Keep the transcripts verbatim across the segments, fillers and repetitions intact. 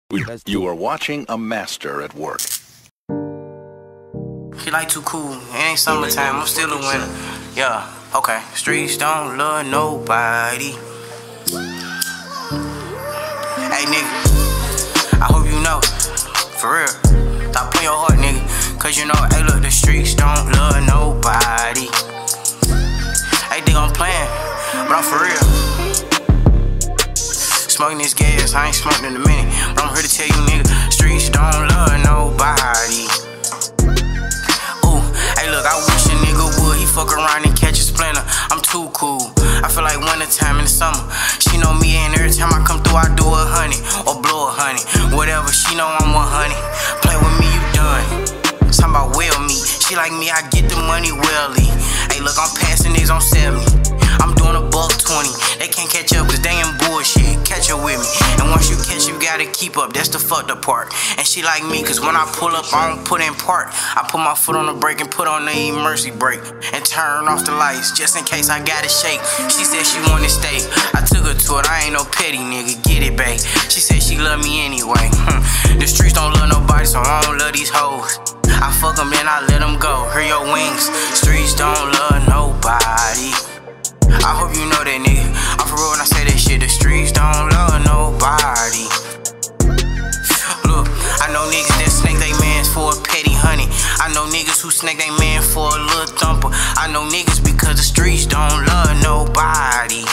You are watching a master at work. He like too cool. It ain't summertime. I'm still a winner. Yeah, okay. Streets don't love nobody. Hey, nigga. I hope you know. For real. Stop playing your heart, nigga. Cause you know, hey, look, the streets don't love nobody. Hey, think I'm playing, but I'm for real. Smoking this gas, I ain't smoked in a minute. But I'm here to tell you, nigga, streets don't love nobody. Ooh, hey, look, I wish a nigga would. He fuck around and catch a splinter. I'm too cool. I feel like wintertime in the summer. She know me, and every time I come through, I do a honey or blow a honey. Whatever, she know I'm one honey. Play with me, you done. Talking about well me. She like me, I get the money welly. Hey, look, I'm passing niggas on seventy. I'm doing a buck twenty. They can't catch up cause they in bullshit. Catch up with me. And once you catch, you gotta keep up. That's the fucked up part. And she like me cause when I pull up, I don't put in park. I put my foot on the brake and put on the emergency brake. And turn off the lights just in case I gotta shake. She said she wanted steak. I took her to it. I ain't no petty nigga. Get it, babe. She said she love me anyway. Hmm. The streets don't love nobody, so I don't love these hoes. I fuck them, then I let them go. Hear your wings. Streets don't love nobody. I hope you know that, nigga. I'm for real when I say that shit. The streets don't love nobody. Look, I know niggas that snake they mans for a petty honey. I know niggas who snake they man for a little thumper. I know niggas because the streets don't love nobody.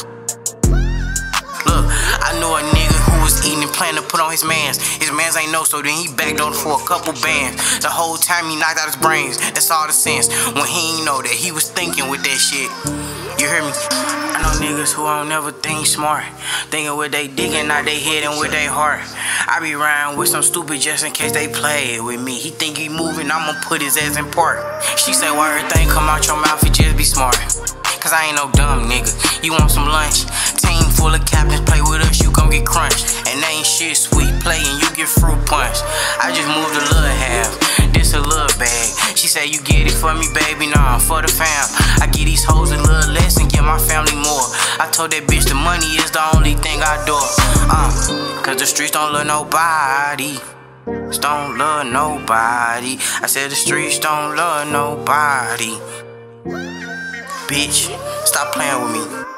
Look, I know a nigga who was eating and planning to put on his mans. His mans ain't know, so then he backed on for a couple bands. The whole time he knocked out his brains. That's all the sense. When he ain't know that he was thinking with that shit. You hear me? I know niggas who don't never think smart. Thinking with they digging, not they head and with they heart. I be riding with some stupid just in case they play with me. He think he moving, I'ma put his ass in park. She say, why everything come out your mouth, it just be smart. Cause I ain't no dumb nigga. You want some lunch? Team full of captains play with us, you gon' get crunched. And they ain't shit sweet, play and you get fruit punch. I just moved a little half, this a little bag. She say you get it for me, baby, nah, for the fam. I get these hoes a little less and get my family more. I told that bitch the money is the only thing I do. Uh, cause the streets don't love nobody. Don't love nobody. I said the streets don't love nobody. Bitch, stop playing with me.